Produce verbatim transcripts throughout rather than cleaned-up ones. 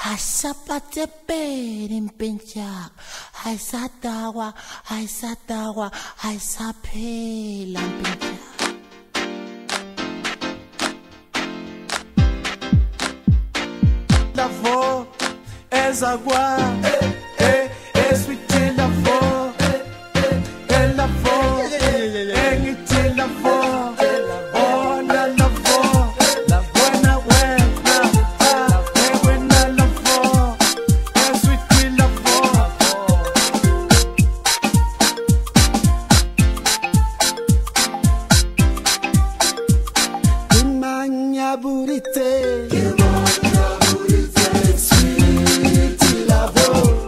Hasapate perin pencak, hai satawa, hai satawa, hai sapelan pencak. La voz es agua, eh, eh, es vite la voz, eh, eh, es la voz, en ite la voz, oh la la voz, la buena buena, ah, es buena la voz, es vite la voz. Imanya burite. Sweet love.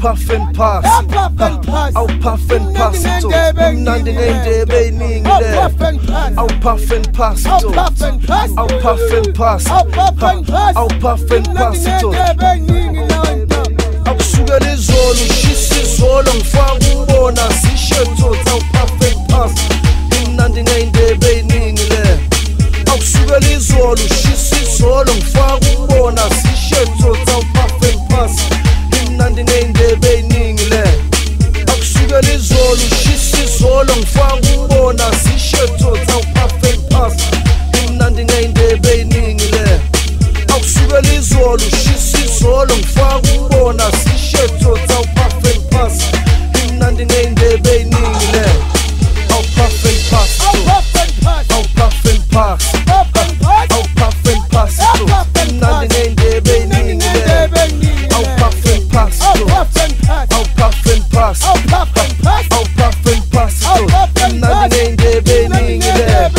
puff and pass, I'll puff and pass it all. Nandi ngendebe iningi le. I'll puff and pass it all. I'll puff and pass, I'll puff and pass it all. Akusukela izolo ushisa izolo ngifaka umbona sishetho I'll puff and pass. Nandi ngendebe iningi le. Akusukela izolo ushisa izolo ngifaka umbona sishetho I'll puff and pass. Nandi ngendebe iningi le. Akusukela izolo ushisa izolo ngifaka umbona sishetho I'll puff and pass. Nandi ngendebe iningi le. Akusukela izolo ushisa izolo ngifaka umbona sishetho I'll puff and pass. Nandi ngendebe iningi le. I'll puff and pass, I'll puff and pass, I'll puff and pass it. Nandi ngendebe iningi le. I'll puff and pass, I'll puff and pass, I'll puff and pass it. Nandi ngendebe iningi le.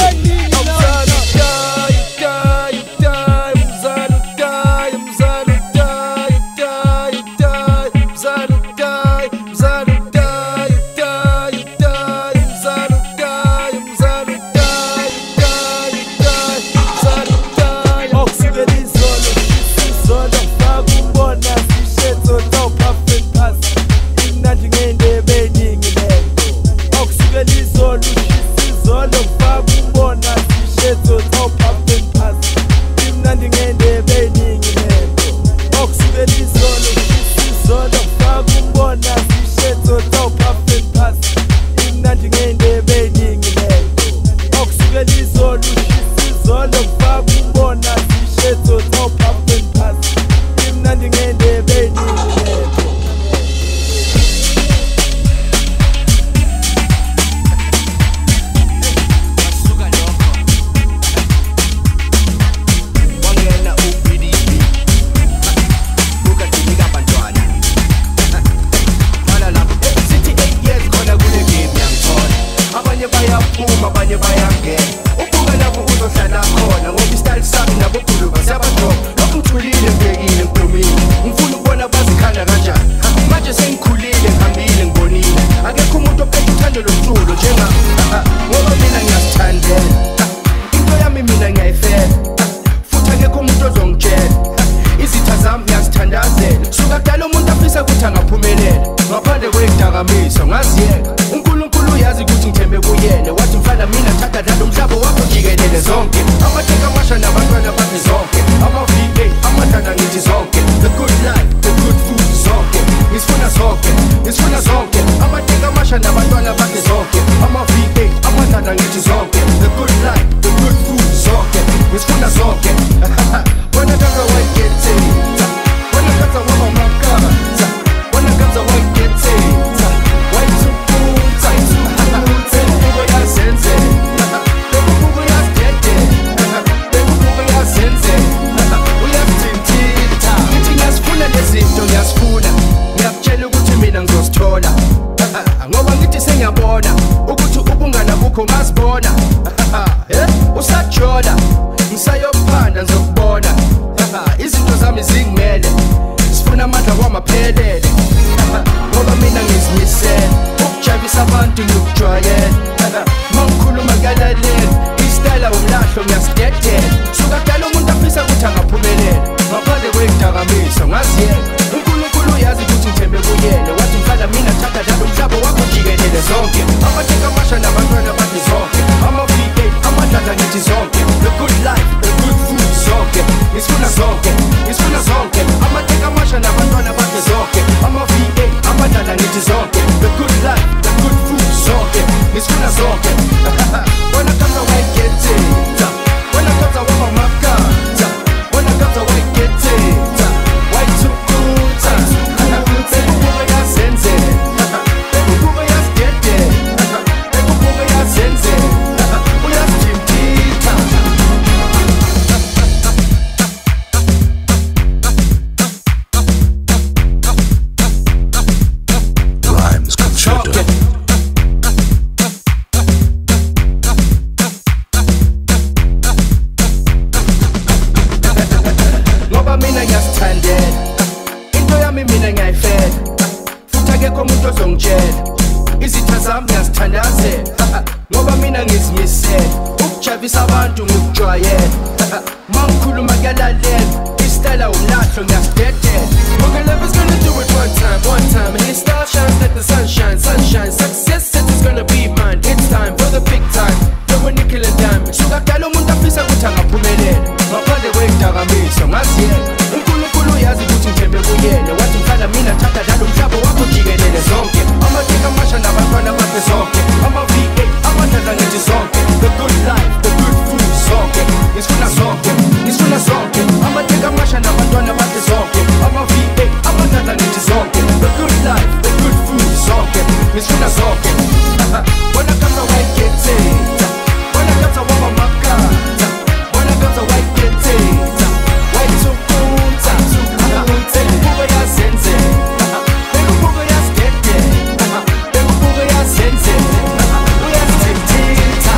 sabantu ngikujwayele mangikhuluma kuyalalela istyle umlahlo ngiyakudedela okay love's gonna do it one time one time and his style shines like the sunshine sunshine success says it's gonna be mine it's time for the big time no nickel and dime suka kudala umuntu afisa ukuthi angaphumelela ngaphandle kwedakamizwa ngaziyela uNkulunkulu uyazi ukuthi ngithembe kuyena wathi mfana mina thatha dala umhlaba wakho jikelele zonke amateka amasha nabantwana bakhe zonke ama-V eight amadlala ngithi zonke the good life the good food zonke ngisifuna zonke ngisifuna zonke amateka amasha nabantwana bakhe zonke ama-V eight amadlala ngithi zonke the good life the good food zonke ngisifuna zonke bona kama wayiketheta bona kama wama makata bona kama wayiketheta wayithukunza sekubuka yazenze bekubuka yasidede bekubuka yazenze uyazithetheta.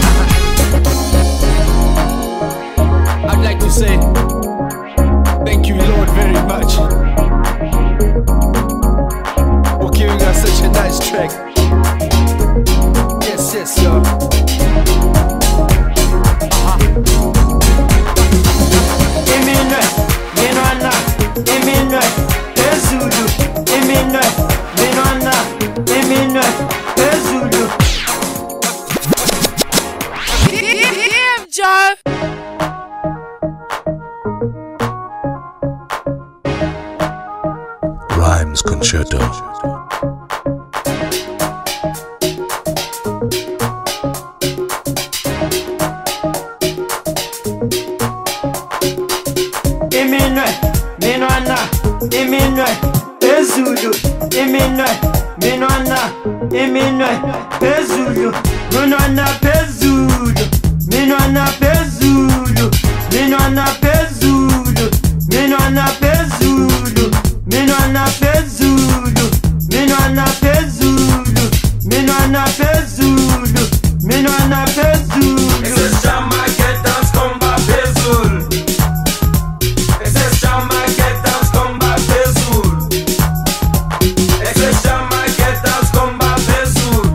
I'd like to say thank you Lord very much for giving us such a nice track. Yes, yes, y'all. Uh-huh. Eminwe, minwana, eminwe, ezulu, eminwe, minwana, eminwe, ezulu. Damn, Joe. Rhymes Concerto. Eminwe, minwana, eminwe, ezulu, eminwe, minwana, eminwe, ezulu, minwana, pezulu, minwana, pezulu, minwana, pezulu, minwana, pezulu, minwana, pezulu, minwana, pezulu, minwana, pezulu, minwana, pezulu. Ese chama que dance comba pezul. Ese chama que dance comba pezul. Ese chama que dance comba pezul.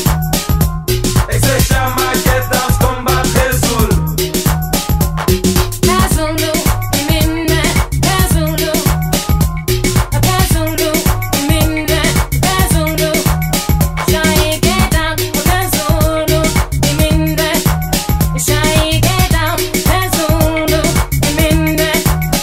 Ese chama que dance comba pezul. Pezulu, minne, pezulu, pezulu, minne, pezulu. Shai get down, pezulu, minne. Shai get down, pezulu, minne.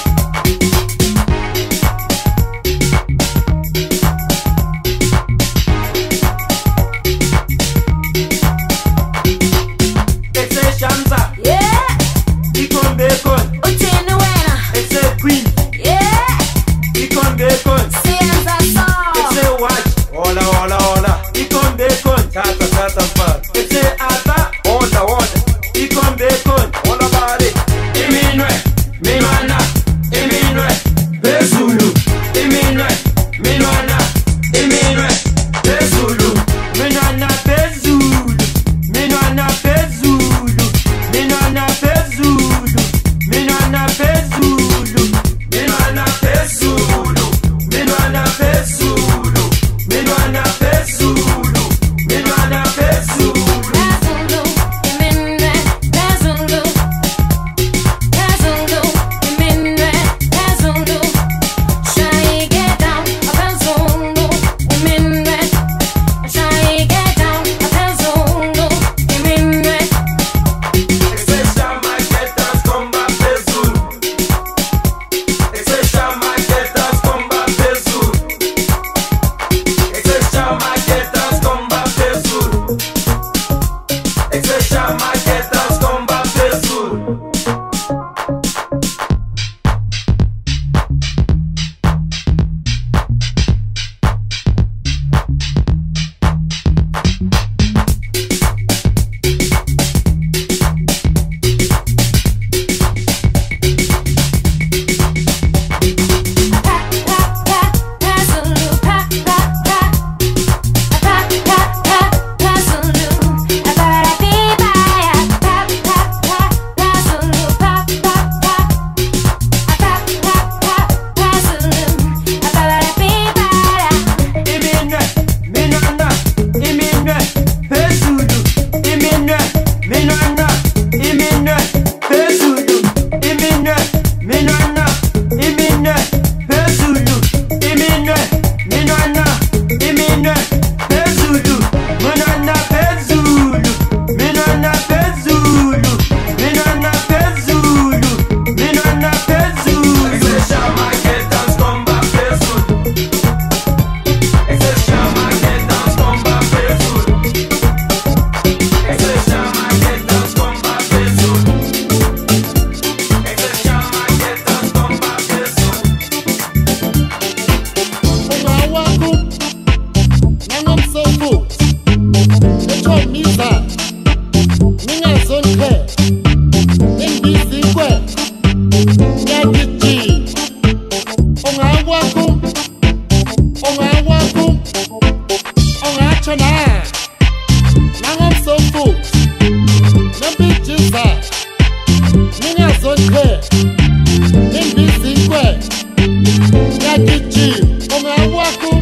Ese shamsa, Yeah, ikon bacon, utini wena. ese queen, Yeah, ikon bacon, siyenza so. ese watch, Hola, hola, hola. ikon bacon, Tata, tata, fat. ese ata, Hola, hola. ikon bacon. Hola, body. Eminwe, minwana, eminwe, pezulu, eminwe, minwana, eminwe, pezulu, minwana, pezulu, minwana, pezulu, minwana, pezulu, minwana, pezulu, minwana, pezulu, minwana, pezulu, minwana, pezulu, minwana, pezulu. Pezulu, minne, pezulu. Pezulu, minne, zonke indizikwe yagijima ungawakho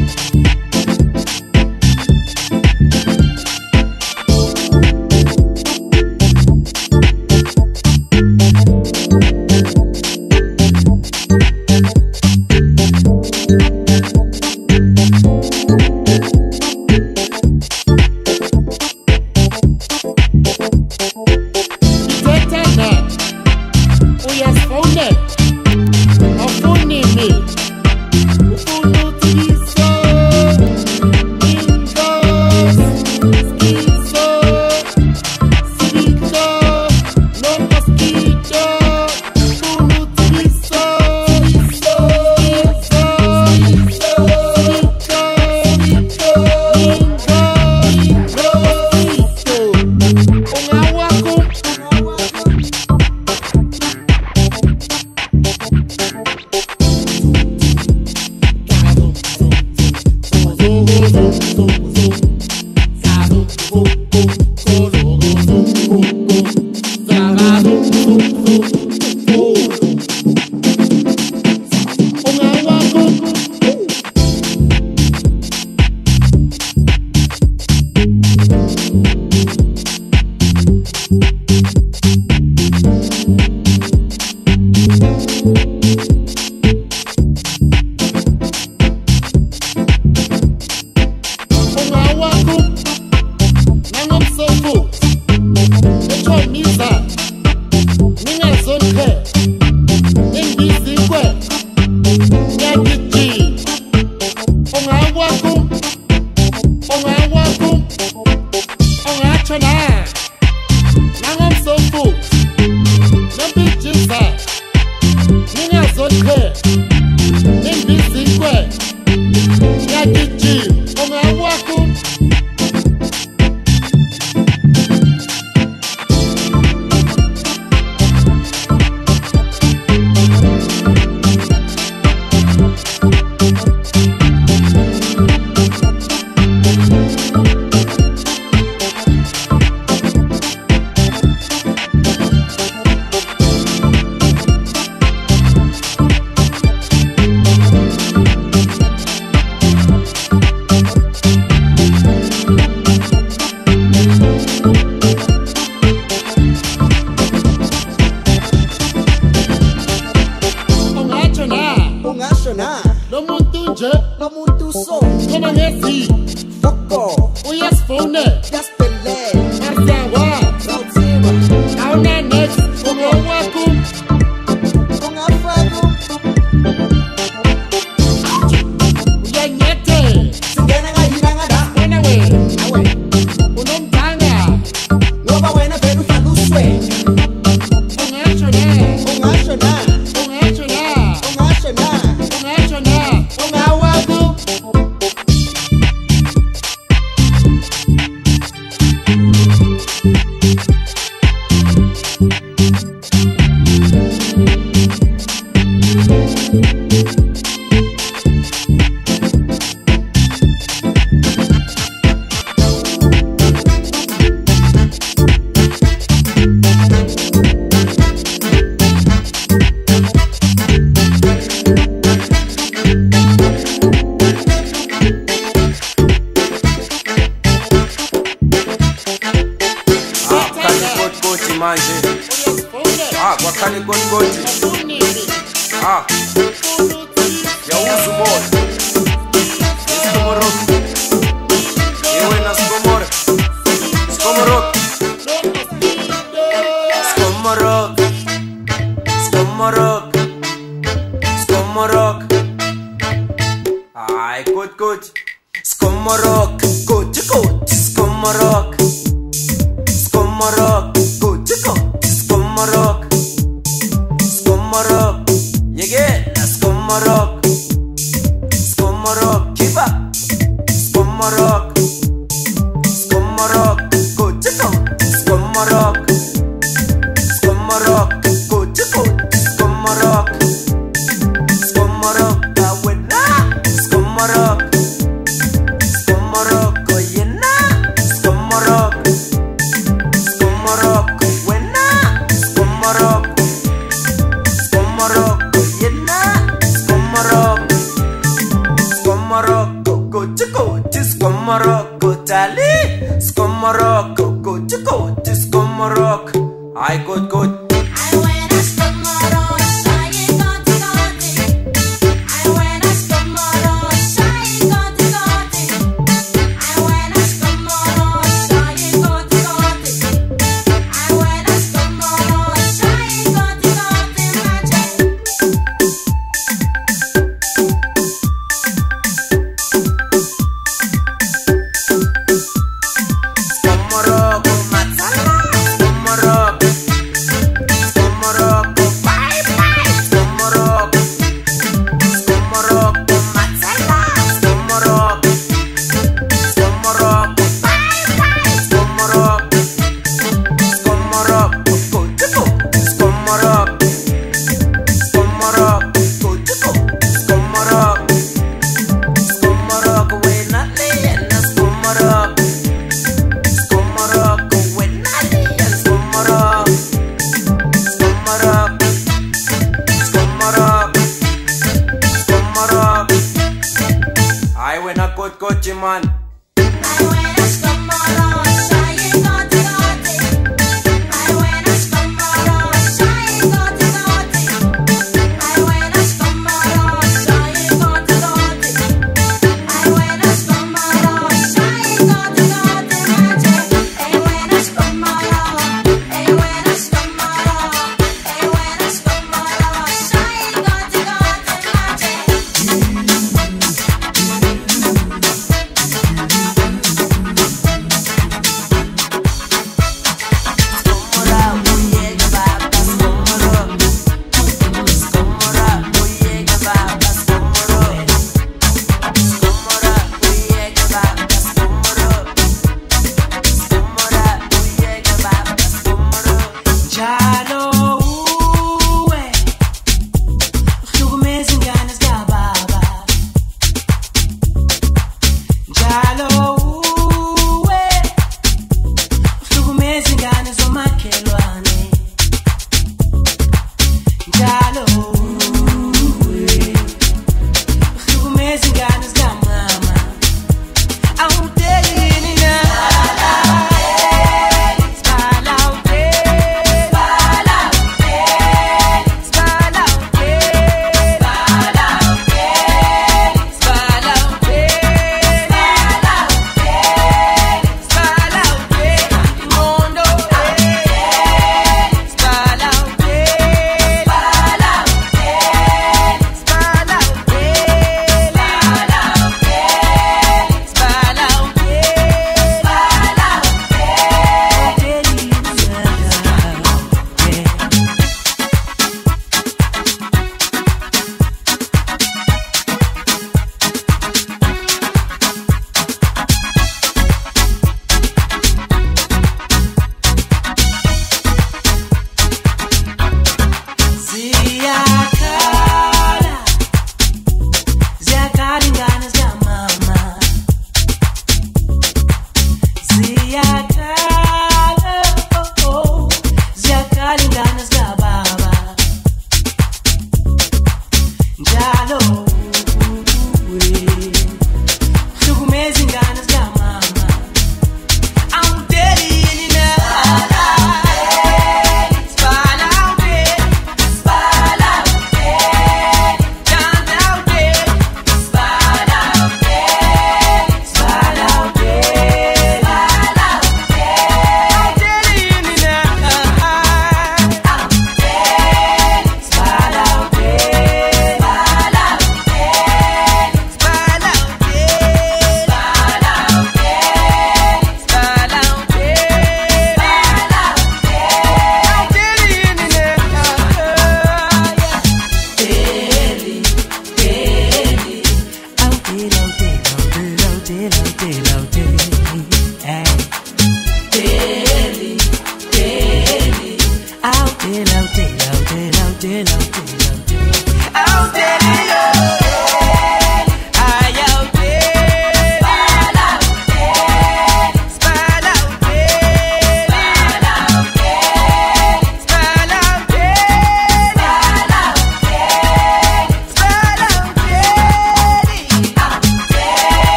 Skomorok,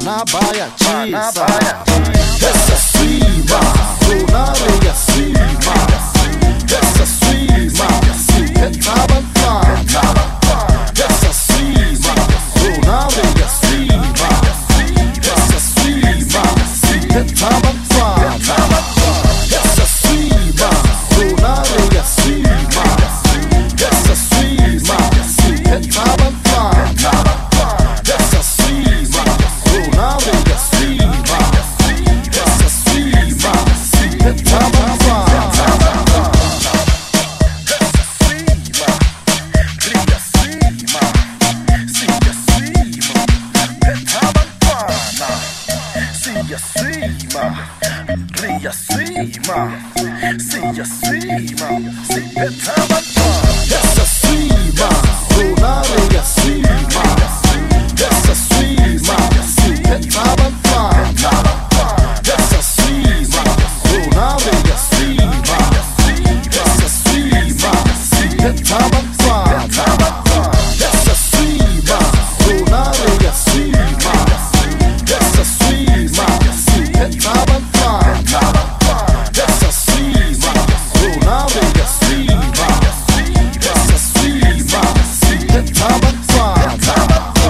na baiativa. Essa cima, lunaria cima. Essa cima, se petabantana. Essa cima, lunaria cima. Essa cima, se petabantana. Essa cima, lunaria cima. Essa cima, se petabantana. Essa cima, lunaria cima. Essa cima, se petabantana. Ria cima, se acima, se petabantana. Essa cima, lunaria cima. Essa cima, se petabantana. Essa cima, lunaria cima. Essa cima, se petabantana. Essa cima, lunaria cima. Essa cima, se petabantana. Essa cima, lunaria cima. Essa cima, se petabantana.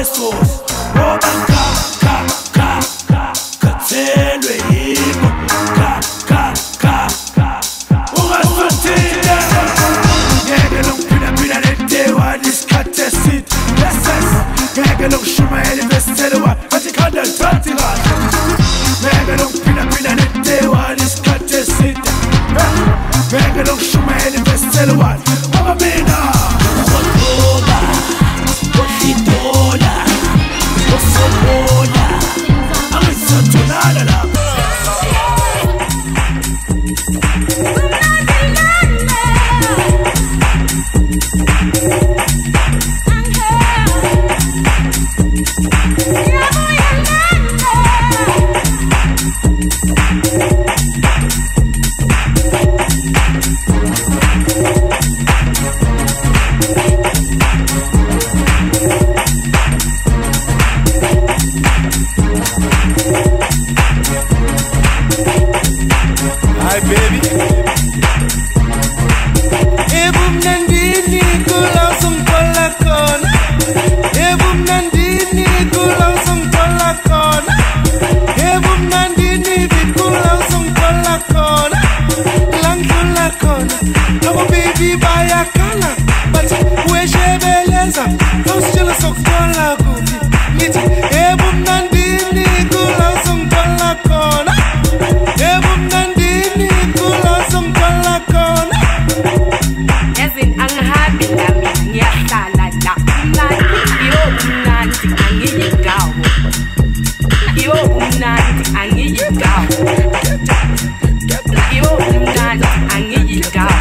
Yesu ngoba ka ka ka ka kathelwe yimo ka ka ka ungasuthile ngeke lokuphila phila ledewa isikhathi eside leses ngeke lokushumayela investhele wa athi khanda lithathi kahle ngeke lokuphila phila ledewa isikhathi eside ngeke lokushumayela investhele wa ngoba mina ngoba Dola, Osobola, Amisatolala la. Hi baby. Ebum nandini kulasum tolakon. Ebum nandini kulasum tolakon. Ebum nandini bikulasum tolakon. Langulakon. Our baby bayakala, but we shebeleza. House jealous of tolakuti. Niti. Ebum nandini kulasum tolakon. Ebum nandini kulasum tolakon. Yazin ang happy namin ngiyahlala la mnandi iyo mnandi angiyigawo iyo mnandi angiyigawo iyo mnandi angiyigawo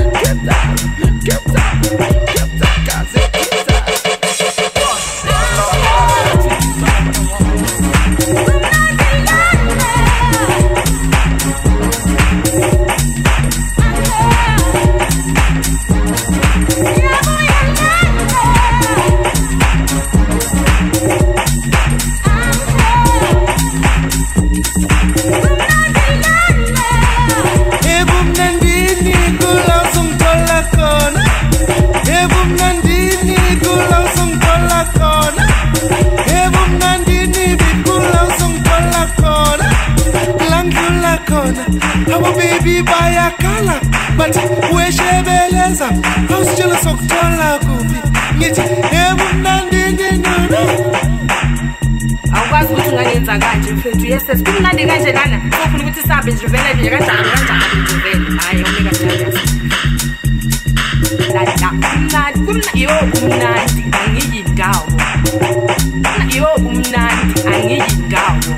Our baby bayakala, but we shebeleza. House jealous of tolakuti. Niti. Ebum nandini nana. awukwazi ukuthi ungangenza kanje mfethu yeses kumnandi kanje lana ufuna ukuthi sabe njivele nje kanjani kanjani njivele hayi omeka njalo la la kumnandi kumnandi yo kumnandi angiyigawo yo kumnandi angiyigawo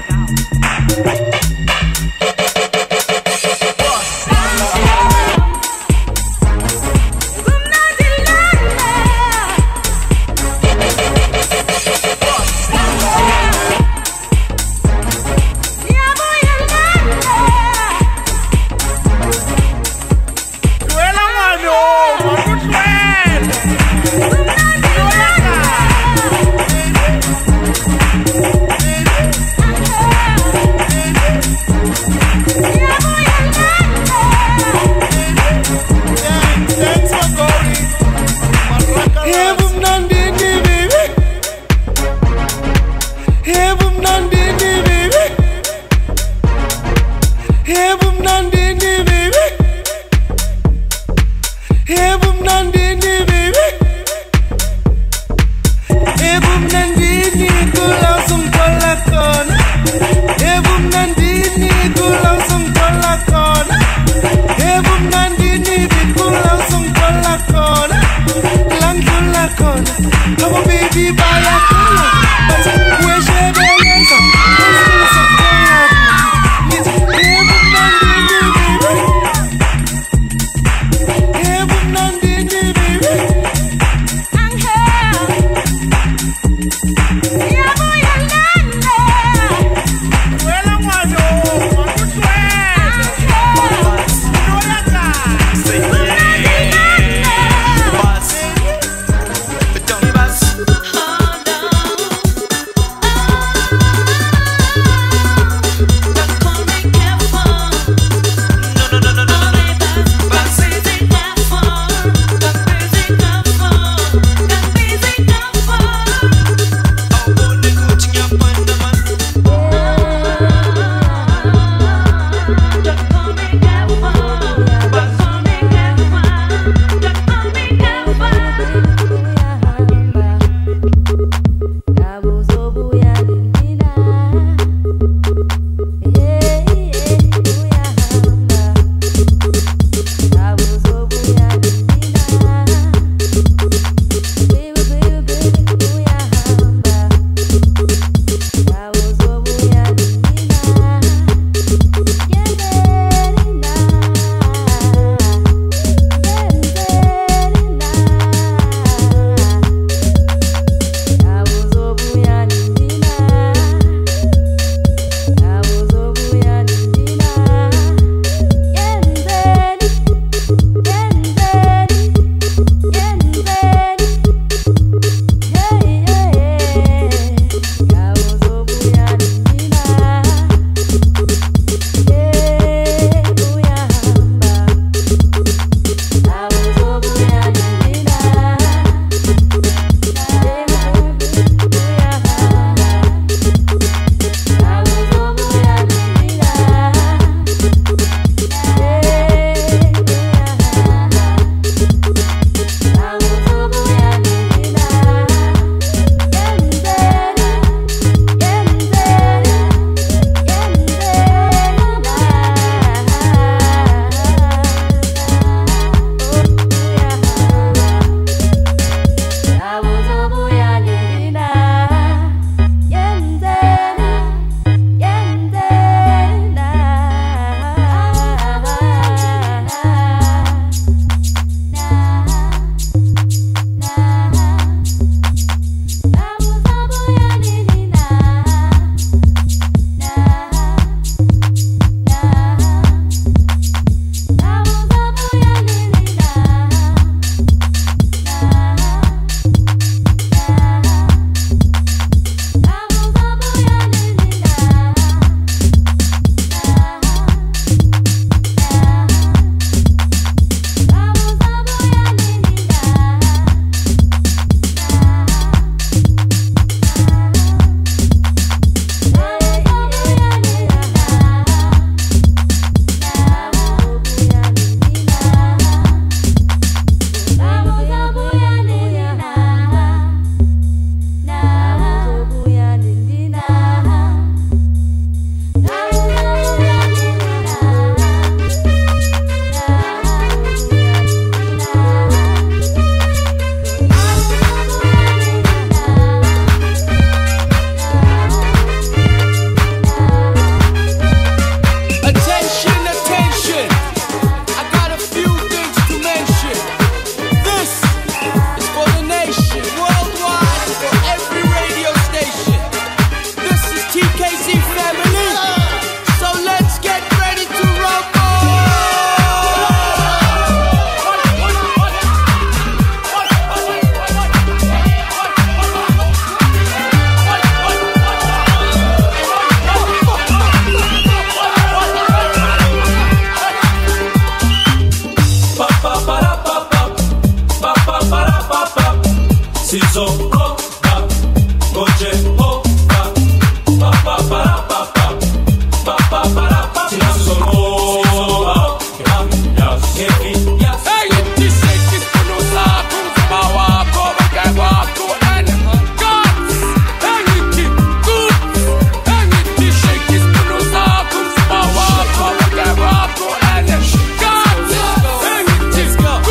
Jehovah, oh Jehovah, pa pa pa pa pa pa pa pa pa. Jesus on over, yes, yes. Hey, this shake is for no sakum, power, cover, can walk to end. God, hang it good, hang it. This shake is for no sakum, power, cover, can walk to end. God, hang it good.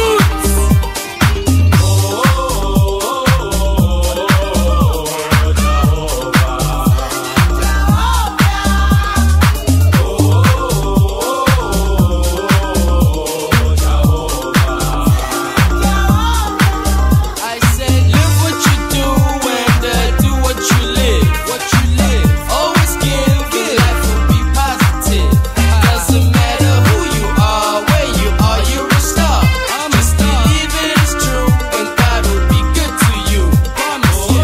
I said, live what you do and uh, do what you live. What you live, always give. Your life will be positive. Doesn't matter who you are, where you are, you're a star. Just believe it is true, and God will be good to you. Promise you.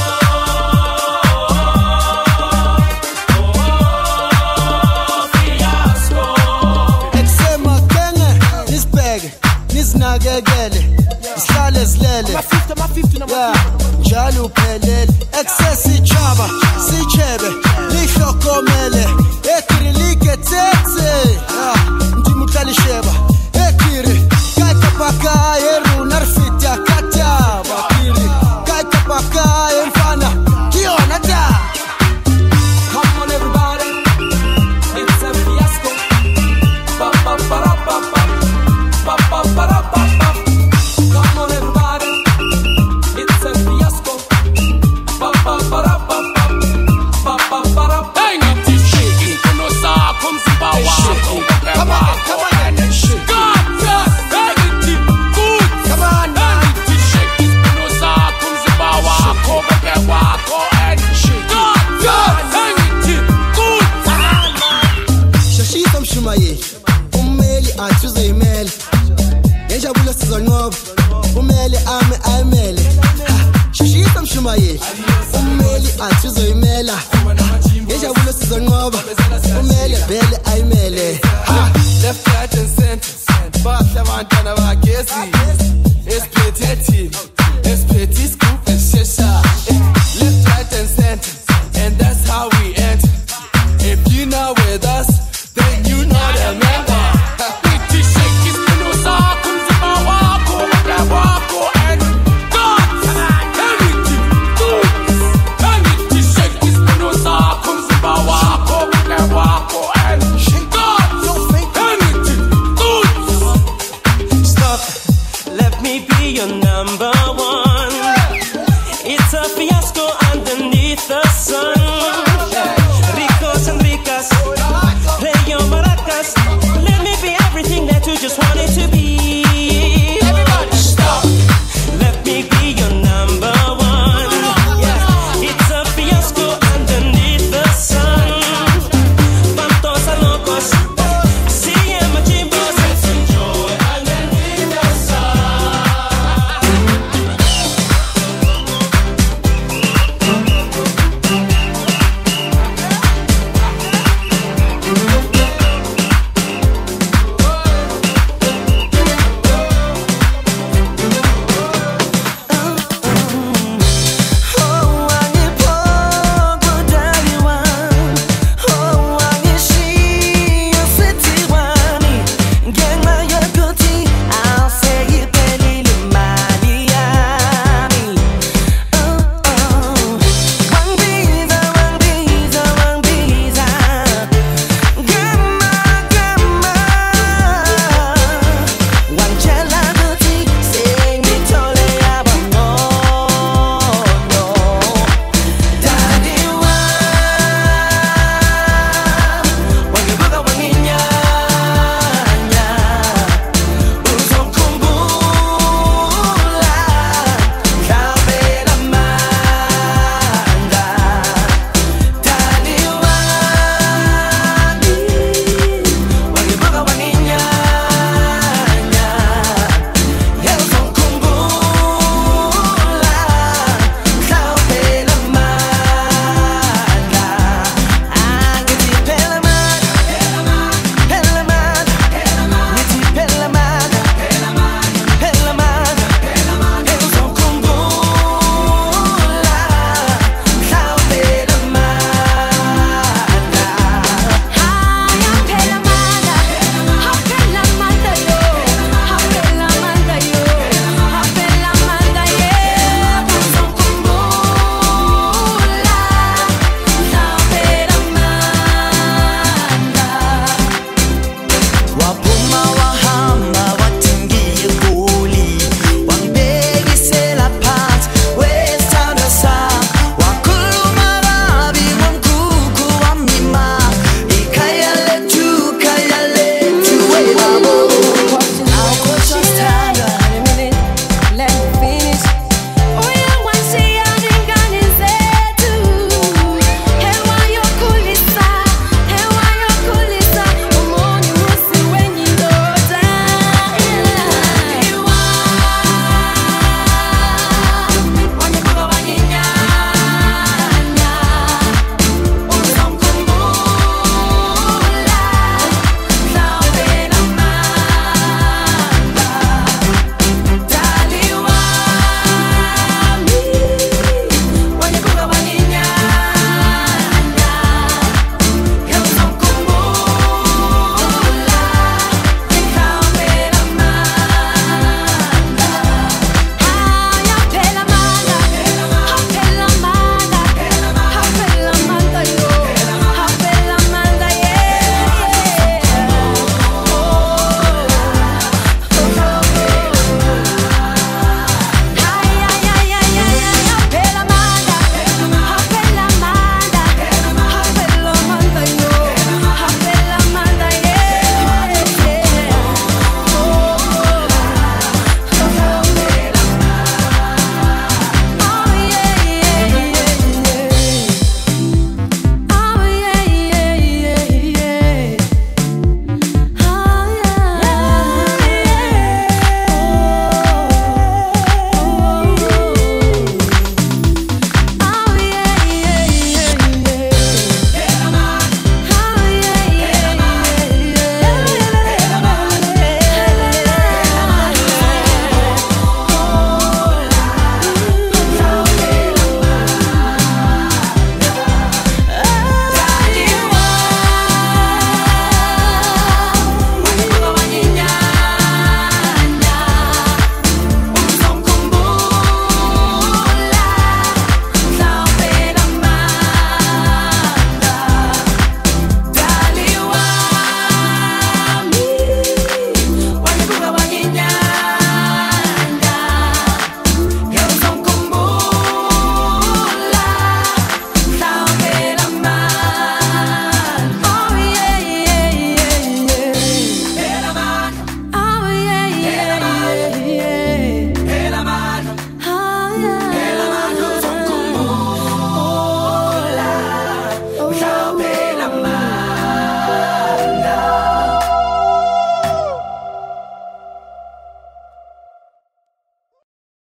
Eksema kenge, nisibheke, nisinakekele, sihlale silele. Yeah, njalo uphelele. Excess ichaba, sichebe, lihlokomele. Ekiri liketete, yeah, ndimuhlali sheba. Ekiri, kaita paka eru narfita kata. Bakiri, kaita paka emfana, kiona ta. Come on everybody, it's a fiasco. Pa pa pa ra, pa pa pa pa pa ra, pa pa. Come on everybody, it's a fiasco. Pa pa pa ra, pa pa pa pa pa ra. Hey, not this shaking for no sakum, power, cover, can Come on, walk come to on, end. and shake. God, yes, hang it good. Come on, Hang it shake is for no sakum, power, cover, can walk to end. God, yes, hang it good. Shashisa mshumayeli, umeli athuze imeli. Ngenjabulo sizonqoba, umeli ame ayimele. Ha, shashisa mshumayeli, umeli athuze imela. Ngenjabulo sizonqoba, umeli vele ayimele. Ha, Left, right and center. Bahle abantwana bagezi. Esiphethe thina.